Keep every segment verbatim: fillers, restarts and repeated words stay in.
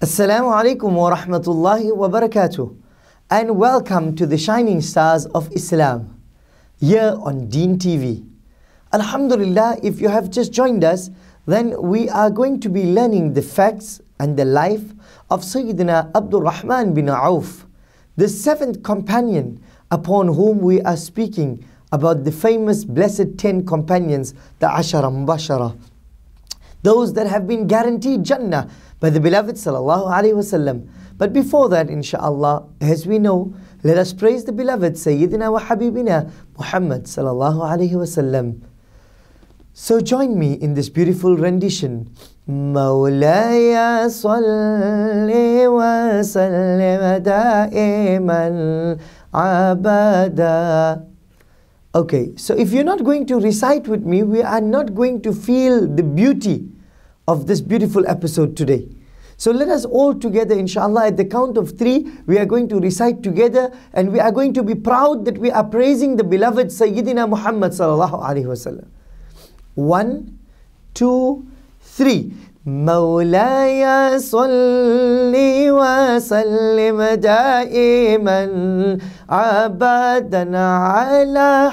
Assalamu alaikum wa rahmatullahi wa barakatuh, and welcome to the Shining Stars of Islam here on Deen T V. Alhamdulillah, if you have just joined us, then we are going to be learning the facts and the life of Sayyidina A.Rahman Bin Auf, the seventh companion upon whom we are speaking about the famous blessed ten companions, the Ashara Mubashara, those that have been guaranteed Jannah by the beloved Sallallahu Alaihi Wasallam. But before that, inshaAllah, as we know, let us praise the beloved Sayyidina wa Habibina Muhammad Sallallahu Alaihi Wasallam. So join me in this beautiful rendition. Mawlaya salli wa sallim da'iman abada. Okay, so if you're not going to recite with me, we are not going to feel the beauty of this beautiful episode today. So let us all together, inshallah, at the count of three, we are going to recite together, and we are going to be proud that we are praising the beloved Sayyidina Muhammad sallallahu alaihi wasallam. One, two, three. Mawlaya salli wa sallim da'iman abadan ala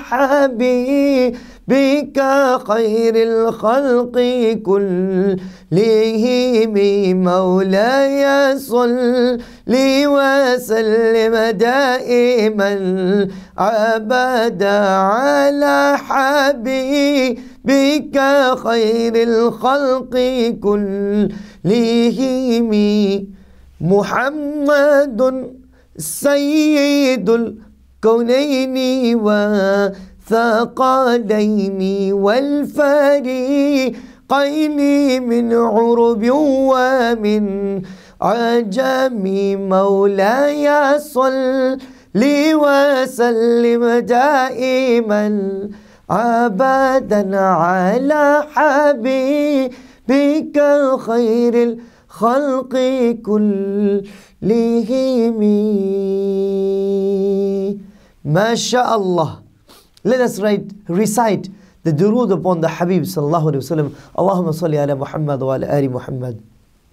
habibika khairil khalqi kullihim. Mawlaya salli wa sallim da'iman abadan ala habibika bika khairil khalqi kullihim. Muhammadun sayyidul kawnayni wa thaqalayni wal fariqayni min urbi wa min ajami. Mawlaya salli wa sallim da'iman abadan ala habibika khairil khalqi kullihim. MashaAllah. Let us write, recite the durood upon the Habib sallallahu alayhi wa sallam. Allahumma salli ala Muhammad wa ala ali Muhammad.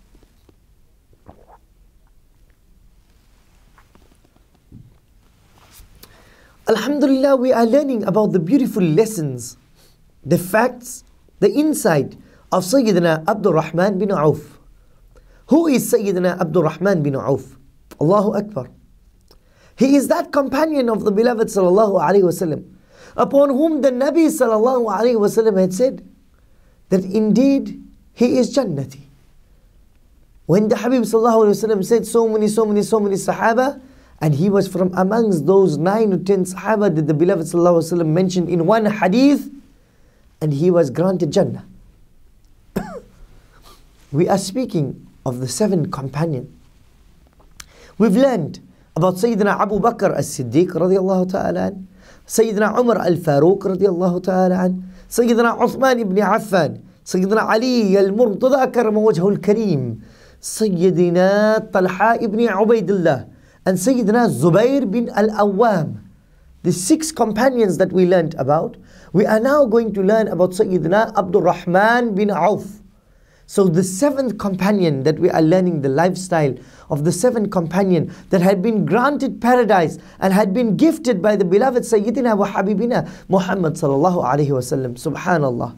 Alhamdulillah, we are learning about the beautiful lessons, the facts, the insight of Sayyidina A.Rahman Bin Auf. Who is Sayyidina A.Rahman Bin Auf? Allahu Akbar. He is that companion of the beloved Sallallahu Alaihi Wasallam, upon whom the Nabi Sallallahu Alaihi Wasallam had said that indeed he is Jannati. When the Habib Sallallahu Alaihi Wasallam said so many, so many, so many Sahaba, and he was from amongst those nine or ten Sahaba that the beloved Sallallahu Alaihi Wasallam mentioned in one hadith, and he was granted Jannah. We are speaking of the seven companions. We've learned about Sayyidina Abu Bakr as-Siddiq radiyallahu ta'ala an, Sayyidina Umar al-Faruq radiyallahu ta'ala an, Sayyidina Uthman ibn Affan, Sayyidina Ali al-Murtada karama wajhu al-Kareem, Sayyidina Talha ibn Ubaidillah, and Sayyidina Zubair bin al-Awwam. The six companions that we learnt about. We are now going to learn about Sayyidina A.Rahman Bin Auf. So the seventh companion that we are learning the lifestyle of, the seventh companion that had been granted paradise and had been gifted by the beloved Sayyidina wa Habibina Muhammad sallallahu alaihi wasallam. Subhanallah.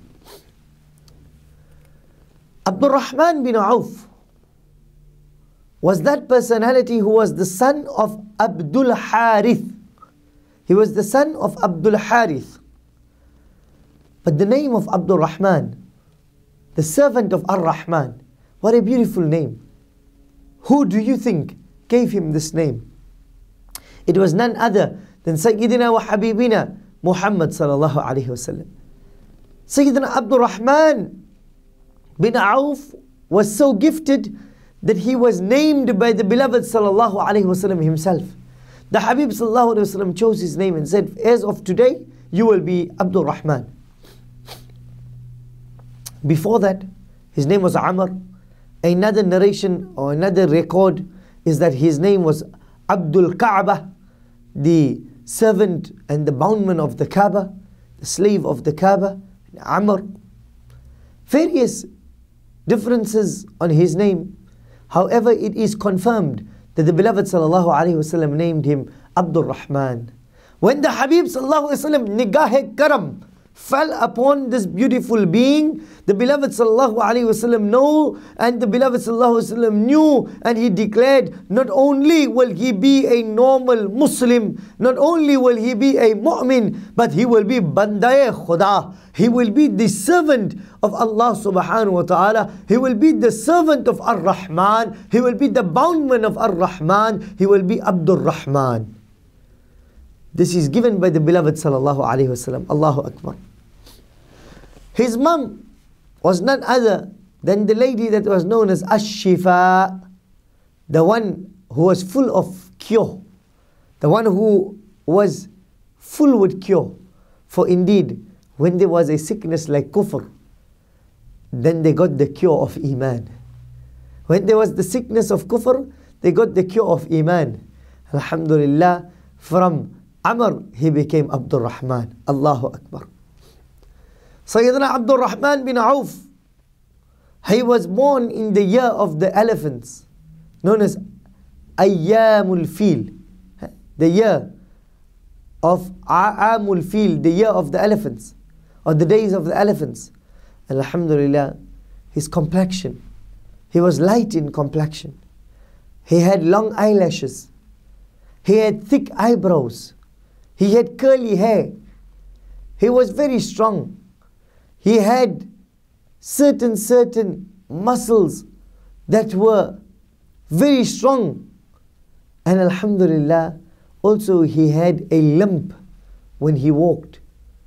A.Rahman Bin Auf was that personality who was the son of Abdul Harith. He was the son of Abdul Harith. But the name of Abdul Rahman, the servant of Ar-Rahman, what a beautiful name. Who do you think gave him this name? It was none other than Sayyidina wa Habibina Muhammad sallallahu alaihi wasallam. Sayyidina Abdul Rahman bin Auf was so gifted that he was named by the beloved sallallahu alaihi wasallam himself. The Habib sallallahu alaihi wasallam chose his name and said, as of today, you will be Abdul Rahman. Before that, his name was Amr. Another narration or another record is that his name was Abdul Kaaba, the servant and the bondman of the Kaaba, the slave of the Kaaba, Amr. Various differences on his name. However, it is confirmed that the beloved sallallahu alaihi wasallam named him Abdul Rahman. When the Habib sallallahu alaihi wasallam nigah-e-karam fell upon this beautiful being, the beloved sallallahu alaihi wasallam know, and the beloved sallallahu alaihi wasallam knew, and he declared, not only will he be a normal Muslim, not only will he be a mu'min, but he will be bandaye khuda. He will be the servant of Allah subhanahu wa ta'ala. He will be the servant of Ar-Rahman. He will be the bondman of Ar-Rahman. He will be Abdul Rahman. This is given by the beloved sallallahu alaihi wasallam. Allahu Akbar. His mum was none other than the lady that was known as Ash-Shifa, the one who was full of cure, the one who was full with cure. For indeed, when there was a sickness like kufr, then they got the cure of Iman. When there was the sickness of kufr, they got the cure of Iman. Alhamdulillah, from Amr, he became Abdul Rahman. Allahu Akbar. Sayyidina Abdul Rahman bin Auf, he was born in the year of the elephants, known as Ayyamul Fil, the year of Aamul Fil, the year of the elephants, or the days of the elephants. And alhamdulillah, his complexion, he was light in complexion. He had long eyelashes. He had thick eyebrows. He had curly hair. He was very strong. He had certain, certain muscles that were very strong. And alhamdulillah, also he had a limp when he walked.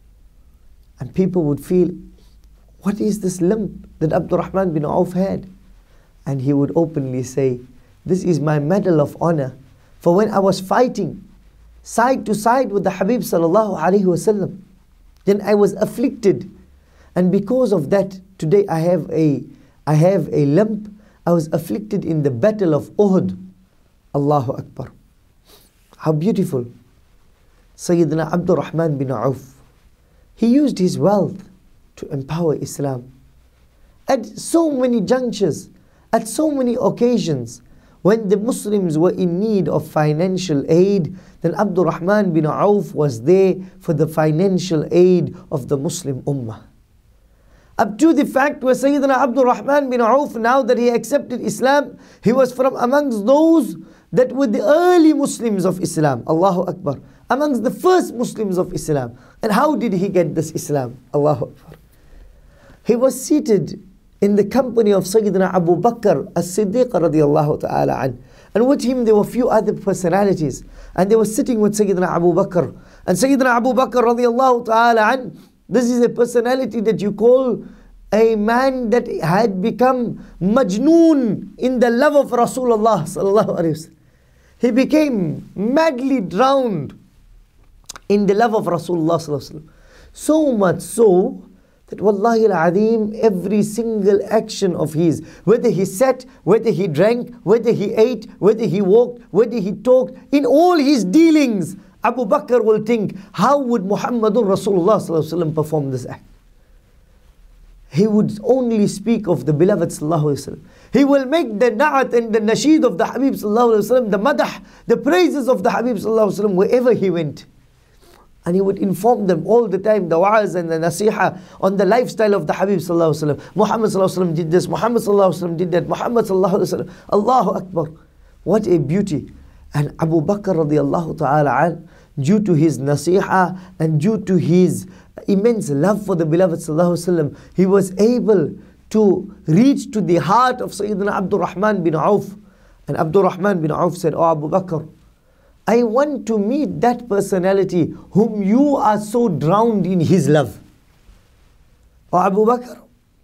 And people would feel, what is this limp that Abdul Rahman bin Auf had? And he would openly say, this is my medal of honor. For when I was fighting side to side with the Habib sallallahu alaihi wasallam, then I was afflicted. And because of that, today I have a, I have a limp. I was afflicted in the battle of Uhud. Allahu Akbar. How beautiful. Sayyidina Abdul Rahman bin Auf, he used his wealth to empower Islam. At so many junctures, at so many occasions, when the Muslims were in need of financial aid, then Abdul Rahman bin Auf was there for the financial aid of the Muslim Ummah. Up to the fact where Sayyidina Abdul Rahman bin Auf, now that he accepted Islam, he was from amongst those that were the early Muslims of Islam. Allahu Akbar. Amongst the first Muslims of Islam. And how did he get this Islam? Allahu Akbar. He was seated in the company of Sayyidina Abu Bakr as-Siddiq radiyallahu ta'ala an. And with him there were few other personalities. And they were sitting with Sayyidina Abu Bakr. And Sayyidina Abu Bakr radiyallahu ta'ala an, this is a personality that you call a man that had become majnoon in the love of Rasulullah sallallahu alaihi wasallam. He became madly drowned in the love of Rasulullah sallallahu alaihi wasallam. So much so that wallahi al-azim, every single action of his, whether he sat, whether he drank, whether he ate, whether he walked, whether he talked, in all his dealings, Abu Bakr will think, how would Muhammadur Rasulullah sallallahu alaihi wasallam perform this act? He would only speak of the beloved sallallahu alaihi wasallam. He will make the na'at and the nasheed of the Habib sallallahu alaihi wasallam, the madah, the praises of the Habib sallallahu alaihi wasallam wherever he went. And he would inform them all the time, the wa'az and the nasiha on the lifestyle of the Habib sallallahu alaihi wasallam. Muhammad sallallahu alaihi wasallam did this, Muhammad sallallahu alaihi wasallam did that, Muhammad sallallahu alaihi wasallam. Allahu Akbar. What a beauty. And Abu Bakr radiallahu ta'ala an, due to his nasiha and due to his immense love for the beloved sallallahu alaihi wasallam, he was able to reach to the heart of Sayyidina Abdul Rahman bin Auf. And Abdul Rahman bin Auf said, oh Abu Bakr, I want to meet that personality whom you are so drowned in his love. Oh Abu Bakr,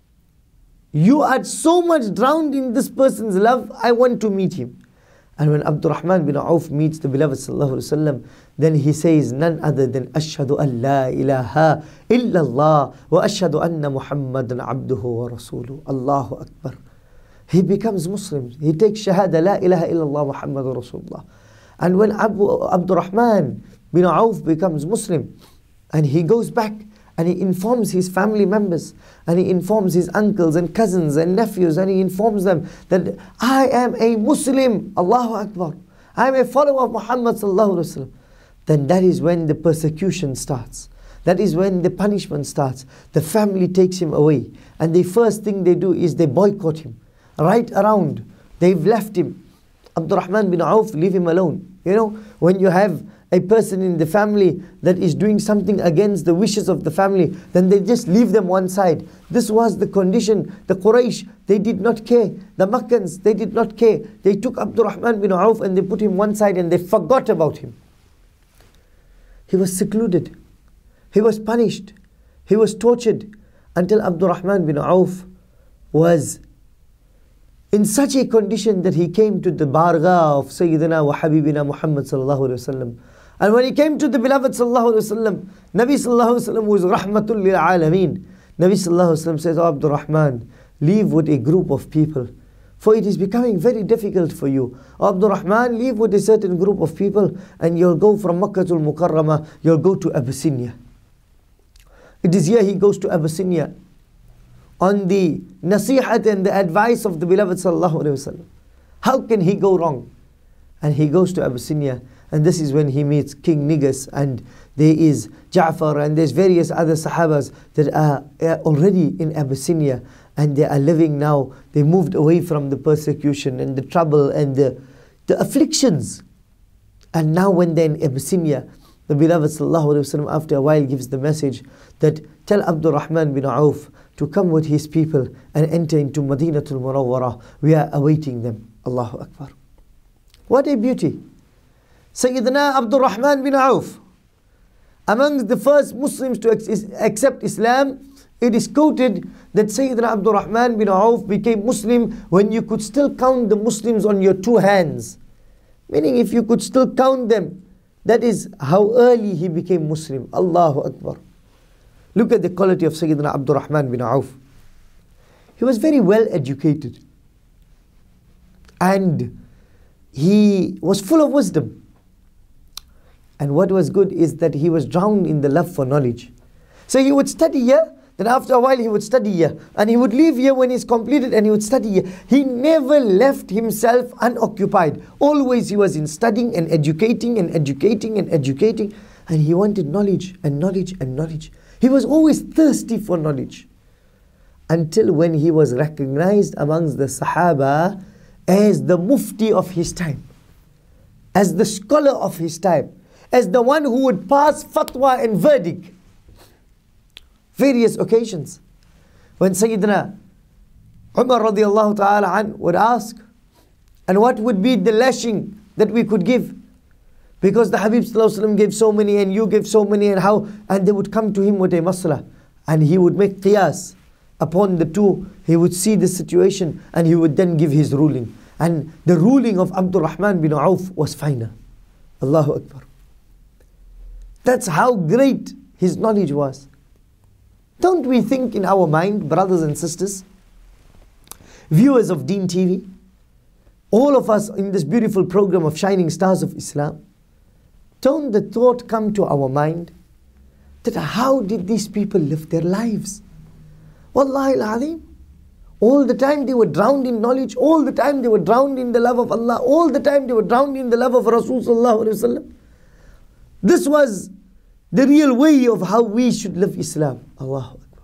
you are so much drowned in this person's love, I want to meet him. And when Abdul Rahman bin Auf meets the beloved sallallahu alaihi wasallam, then he says none other than Ashhadu an la ilaha illallah wa ashhadu anna Muhammadan abduhu wa rasuluhu. Allahu Akbar. He becomes Muslim. He takes shahada la ilaha illallah Muhammadur Rasulullah. And when Abu Abdul Rahman bin Auf becomes Muslim, and he goes back and he informs his family members, and he informs his uncles and cousins and nephews, and he informs them that I am a Muslim, Allahu Akbar, I am a follower of Muhammad sallallahu alaihi wasallam. Then that is when the persecution starts. That is when the punishment starts. The family takes him away, and the first thing they do is they boycott him. Right around, they've left him. Abdurrahman bin Auf, leave him alone. You know, when you have a person in the family that is doing something against the wishes of the family, then they just leave them one side. This was the condition. The Quraysh, they did not care. The Makkans, they did not care. They took Abdurrahman bin Auf and they put him one side and they forgot about him. He was secluded. He was punished. He was tortured until Abdurrahman bin Auf was in such a condition that he came to the bargah of Sayyidina wa Habibina Muhammad sallallahu alaihi wasallam. And when he came to the beloved sallallahu alaihi wasallam, Nabi sallallahu alaihi wasallam was rahmatul lil alameen. Nabi sallallahu alaihi wasallam says, "Oh Abdurrahman, leave with a group of people, for it is becoming very difficult for you. Oh Abdurrahman, leave with a certain group of people, and you'll go from Makkah to Mukarramah, you'll go to Abyssinia." It is here he goes to Abyssinia on the nasihat and the advice of the beloved sallallahu alaihi wasallam. How can he go wrong? And he goes to Abyssinia, and this is when he meets King Negus, and there is Ja'far, and there's various other Sahabas that are, are already in Abyssinia, and they are living now. They moved away from the persecution and the trouble and the, the afflictions. And now when they're in Abyssinia, the beloved sallallahu alaihi wasallam after a while gives the message that tell Abdurrahman bin Auf to come with his people and enter into Madinatul Munawwarah. We are awaiting them. Allahu Akbar. What a beauty. Sayyidina Abdurrahman bin Auf, among the first Muslims to accept Islam, it is quoted that Sayyidina Abdurrahman bin Auf became Muslim when you could still count the Muslims on your two hands. Meaning if you could still count them, that is how early he became Muslim. Allahu Akbar. Look at the quality of Sayyidina Abdurrahman bin Auf. He was very well educated, and he was full of wisdom. And what was good is that he was drowned in the love for knowledge. So he would study here, then after a while he would study here, and he would leave here when he's completed and he would study here. He never left himself unoccupied. Always he was in studying and educating and educating and educating, and he wanted knowledge and knowledge and knowledge. He was always thirsty for knowledge, until when he was recognized amongst the Sahaba as the mufti of his time, as the scholar of his time, as the one who would pass fatwa and verdict. Various occasions when Sayyidina Umar radiallahu ta'ala an would ask, and what would be the lashing that we could give, because the Habib sallallahu alaihi wasallam gave so many and you gave so many, and how, and they would come to him with a masla, and he would make qiyas upon the two. He would see the situation and he would then give his ruling, and the ruling of Abdurrahman bin Auf was final. Allahu Akbar. That's how great his knowledge was. Don't we think in our mind, brothers and sisters, viewers of Deen T V, all of us in this beautiful program of Shining Stars of Islam, don't the thought come to our mind that how did these people live their lives? Wallahi al-Azim. All the time they were drowned in knowledge, all the time they were drowned in the love of Allah, all the time they were drowned in the love of Rasul sallallahu alaihi wasallam. This was the real way of how we should live Islam. Allahu Akbar.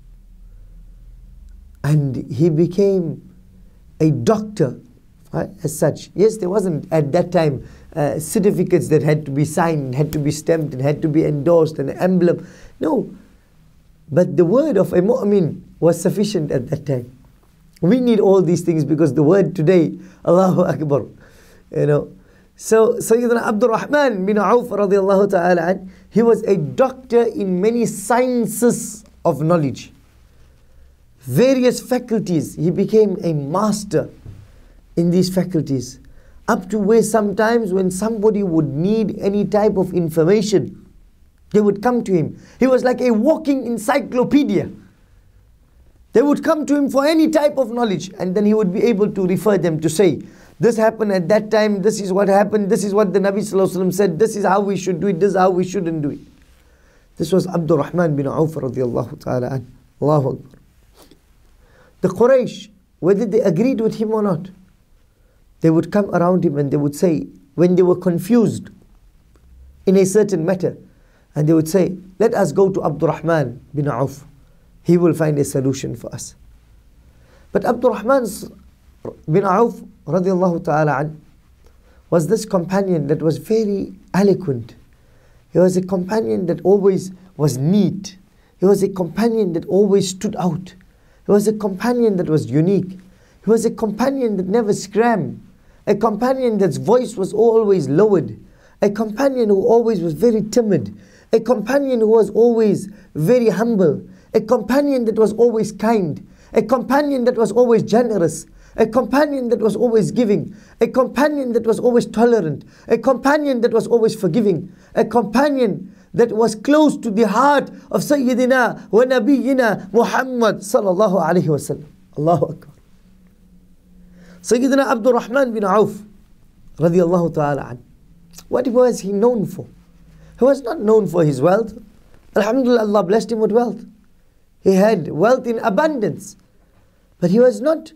And he became a doctor, right, as such. Yes, there wasn't at that time uh, certificates that had to be signed, had to be stamped, and had to be endorsed, and an emblem. No. But the word of a mu'min was sufficient at that time. We need all these things because the word today, Allahu Akbar, you know. So Sayyidina Abdurrahman bin Auf radiallahu ta'ala an, he was a doctor in many sciences of knowledge. Various faculties, he became a master in these faculties. Up to where sometimes when somebody would need any type of information, they would come to him. He was like a walking encyclopedia. They would come to him for any type of knowledge, and then he would be able to refer them to say, this happened at that time, this is what happened, this is what the Nabi sallallahu alaihi wasallam said, this is how we should do it, this is how we shouldn't do it. This was Abdul Rahman bin Auf radiallahu ta'ala an. Allahu Akbar. The Quraysh, whether they agreed with him or not, they would come around him and they would say, when they were confused in a certain matter, and they would say, let us go to Abdul Rahman bin Auf. He will find a solution for us. But Abdul Rahman bin Auf radiallahu ta'ala an was this companion that was very eloquent. He was a companion that always was neat. He was a companion that always stood out. He was a companion that was unique. He was a companion that never scram. A companion that's voice was always lowered. A companion who always was very timid. A companion who was always very humble. A companion that was always kind. A companion that was always generous. A companion that was always giving. A companion that was always tolerant. A companion that was always forgiving. A companion that was close to the heart of Sayyidina wa Nabiyyina Muhammad sallallahu alayhi wa sallam. Allahu Akbar. Sayyidina Abdul Rahman bin Auf radiyallahu ta'ala an. What was he known for? He was not known for his wealth. Alhamdulillah, Allah blessed him with wealth. He had wealth in abundance. But he was not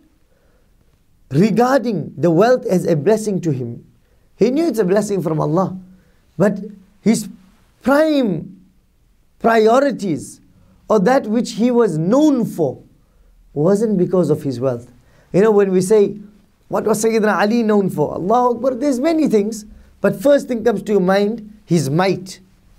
regarding the wealth as a blessing to him. He knew it's a blessing from Allah. But his prime priorities, or that which he was known for, wasn't because of his wealth. You know, when we say, what was Sayyidina Ali known for? Allahu Akbar, there's many things. But first thing comes to your mind, his might.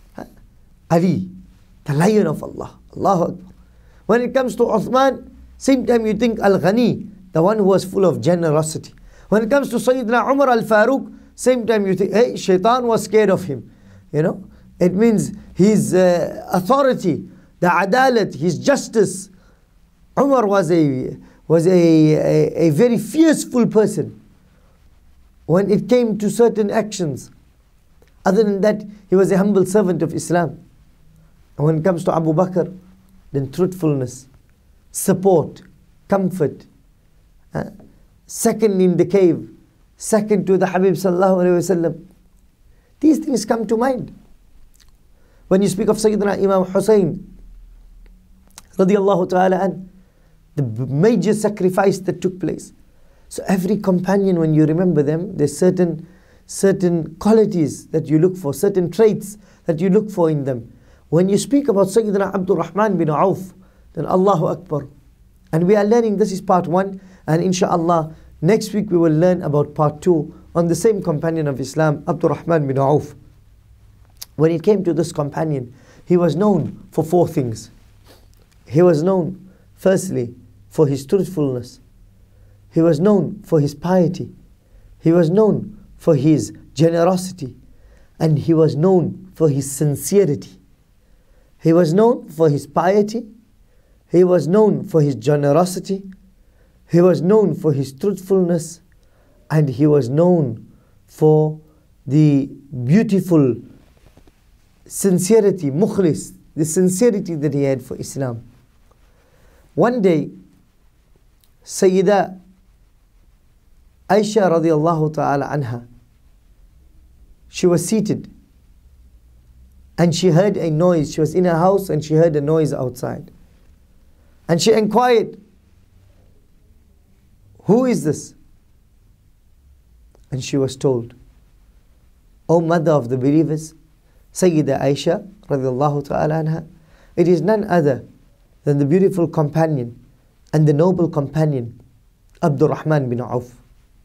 Ali, the lion of Allah. Allahu Akbar. When it comes to Uthman, same time you think Al-Ghani, the one who was full of generosity. When it comes to Sayyidina Umar Al-Faruq, same time you think, hey, Shaitan was scared of him. You know, it means his uh, authority, the adalat, his justice. Umar was a was a, a, a very fearful person when it came to certain actions. Other than that, he was a humble servant of Islam. And when it comes to Abu Bakr, then truthfulness, support, comfort. Uh, second in the cave, second to the Habib sallallahu alayhi wa sallam. These things come to mind. When you speak of Sayyidina Imam Hussein, radiyallahu ta'ala an, the major sacrifice that took place. So every companion, when you remember them, there's certain, certain qualities that you look for, certain traits that you look for in them. When you speak about Sayyidina Abdul Rahman bin Auf, then Allahu Akbar. And we are learning, this is part one, and inshallah, next week we will learn about part two on the same companion of Islam, Abdul Rahman bin Auf. When it came to this companion, he was known for four things. He was known, firstly, for his truthfulness. He was known for his piety. He was known for his generosity. And he was known for his sincerity. He was known for his piety. He was known for his generosity. He was known for his truthfulness. And he was known for the beautiful sincerity, mukhlis, the sincerity that he had for Islam. One day, Sayyida Aisha radiallahu ta'ala anha, she was seated and she heard a noise. She was in her house and she heard a noise outside. And she inquired, who is this? And she was told, O mother of the believers, Sayyida Aisha radiallahu ta'ala anha, it is none other than the beautiful companion and the noble companion, Abdul Rahman bin Auf.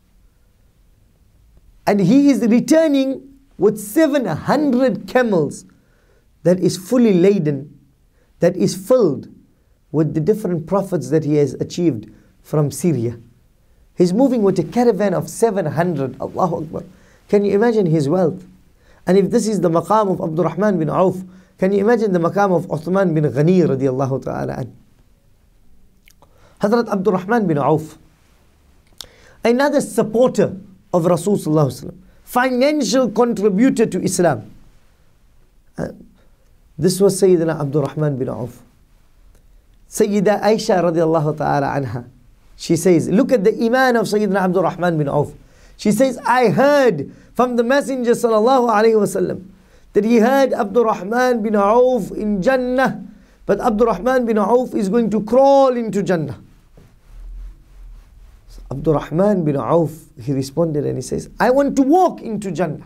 And he is returning with seven hundred camels that is fully laden, that is filled with the different prophets that he has achieved from Syria. He's moving with a caravan of seven hundred. Allahu Akbar. Can you imagine his wealth? And if this is the maqam of Abdul Rahman bin Auf, can you imagine the maqam of Uthman bin Ghani radiallahu ta'ala an? Hazrat Abdul Rahman bin Auf, another supporter of Rasulullah, financial contributor to Islam. Uh, this was Sayyidina Abdul Rahman bin Auf. Sayyida Aisha radiallahu ta'ala anha, she says, look at the iman of Sayyidina Abdul Rahman bin Auf. She says, I heard from the Messenger sallallahu alayhi wasallam that he heard Abdul Rahman bin Auf in Jannah, but Abdul Rahman bin Auf is going to crawl into Jannah. So Abdul Rahman bin Auf, he responded and he says, I want to walk into Jannah.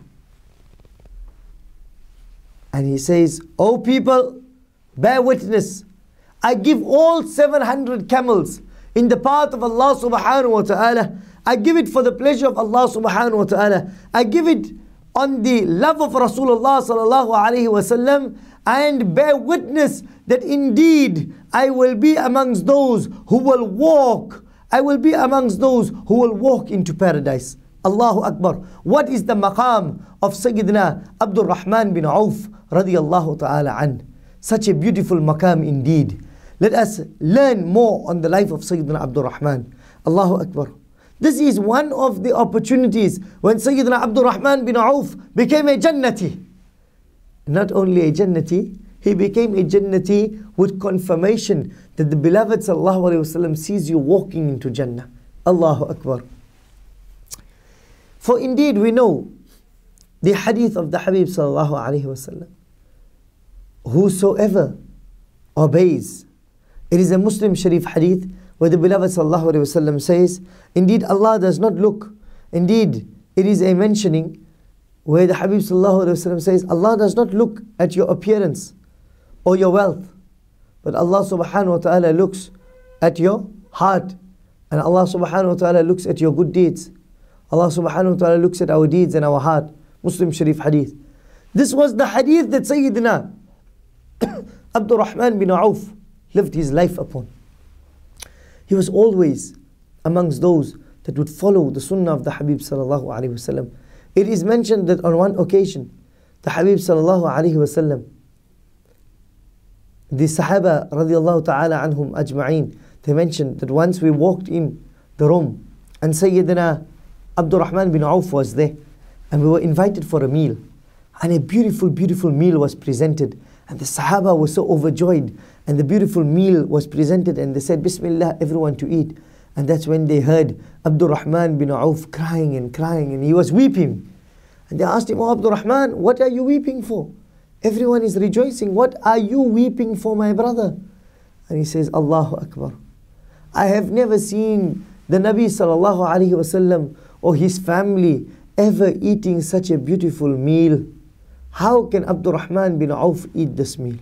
And he says, O people, bear witness, I give all seven hundred camels in the path of Allah subhanahu wa ta'ala. I give it for the pleasure of Allah subhanahu wa ta'ala. I give it on the love of Rasulullah sallallahu alayhi wa sallam, and bear witness that indeed I will be amongst those who will walk. I will be amongst those who will walk into paradise. Allahu Akbar. What is the maqam of Sayyidina Abdul Rahman bin Auf radiyallahu ta'ala an? Such a beautiful maqam indeed. Let us learn more on the life of Sayyidina Abdul Rahman. Allahu Akbar. This is one of the opportunities when Sayyidina Abdul Rahman bin Auf became a Jannati. Not only a Jannati, he became a Jannati with confirmation that the beloved sallallahu alayhi wasallam sees you walking into Jannah. Allahu Akbar. For indeed we know the hadith of the Habib sallallahu alayhi wasallam. Whosoever obeys. It is a Muslim Sharif hadith where the beloved sallallahu alayhi wasallam says, indeed Allah does not look. Indeed, it is a mentioning where the Habib sallallahu alayhi wasallam says, Allah does not look at your appearance or your wealth, but Allah subhanahu wa ta'ala looks at your heart, and Allah subhanahu wa ta'ala looks at your good deeds. Allah subhanahu wa ta'ala looks at our deeds and our heart. Muslim Sharif hadith. This was the hadith that Sayyidina Abdul Rahman bin Auf lived his life upon. He was always amongst those that would follow the sunnah of the Habib sallallahu alayhi wasallam. It is mentioned that on one occasion, the Habib sallallahu alayhi wasallam, the Sahaba radiallahu ta'ala anhum ajma'een, they mentioned that once we walked in the room and Sayyidina Abdul Rahman bin Auf was there, and we were invited for a meal, and a beautiful, beautiful meal was presented, and the Sahaba were so overjoyed, and the beautiful meal was presented, and they said, Bismillah, everyone to eat. And that's when they heard Abdul Rahman bin Auf crying and crying, and he was weeping. And they asked him, Oh Abdul Rahman, what are you weeping for? Everyone is rejoicing. What are you weeping for, my brother? And he says, Allahu Akbar. I have never seen the Nabi sallallahu alayhi wasallam or his family ever eating such a beautiful meal. How can Abdul Rahman bin Auf eat this meal?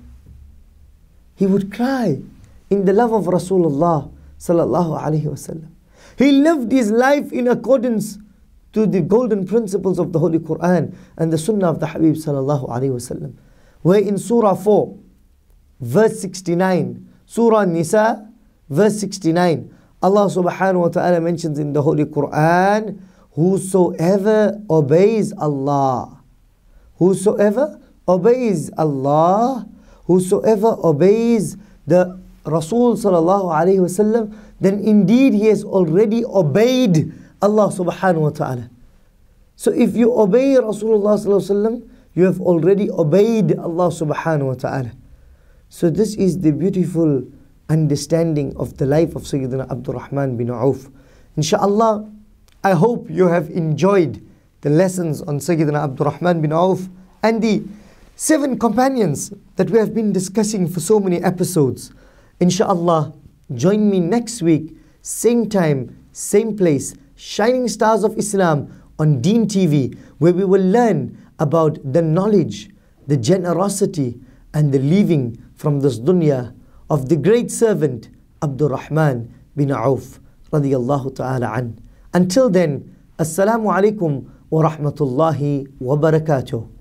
He would cry in the love of Rasulullah sallallahu alayhi wasallam. He lived his life in accordance to the golden principles of the Holy Quran and the Sunnah of the Habib sallallahu alayhi wasallam. Where in Surah four, verse sixty-nine, Surah Nisa, verse sixty-nine, Allah subhanahu wa ta'ala mentions in the Holy Quran, whosoever obeys Allah, whosoever obeys Allah, whosoever obeys the Rasul sallallahu alayhi wasallam, then indeed he has already obeyed Allah subhanahu wa ta'ala. So if you obey Rasulullah sallallahu alayhi wasallam, you have already obeyed Allah subhanahu wa ta'ala. So this is the beautiful understanding of the life of Sayyidina Abdul Rahman bin Auf. Inshallah, I hope you have enjoyed the lessons on Sayyidina Abdul Rahman bin Auf and the seven companions that we have been discussing for so many episodes. Inshallah, join me next week, same time, same place, Shining Stars of Islam on Deen T V, where we will learn about the knowledge, the generosity, and the leaving from this dunya of the great servant Abdul Rahman bin Auf radiyallahu ta'ala an. Until then, Assalamu alaikum wa rahmatullahi wa barakatuh.